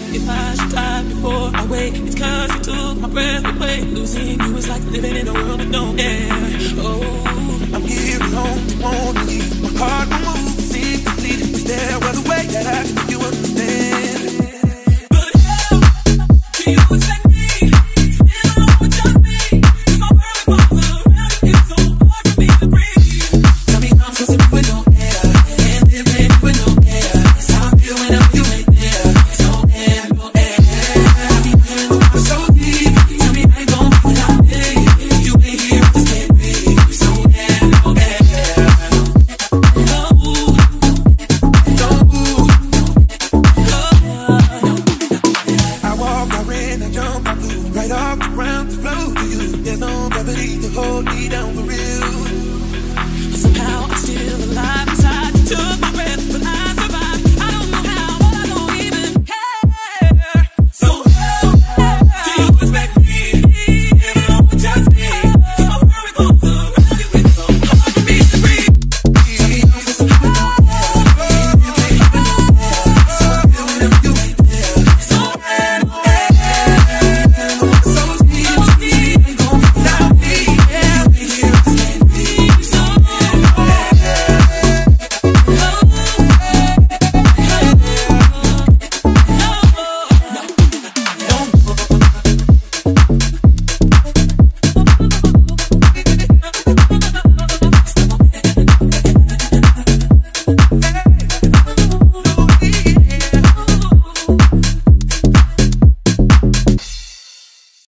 if I should die before I wake, it's 'cause you took my breath away. Losing you is like living in a world with no air. Oh, I'm here alone, you won't leave. My heart will move, seem complete. Is there other way that I can make you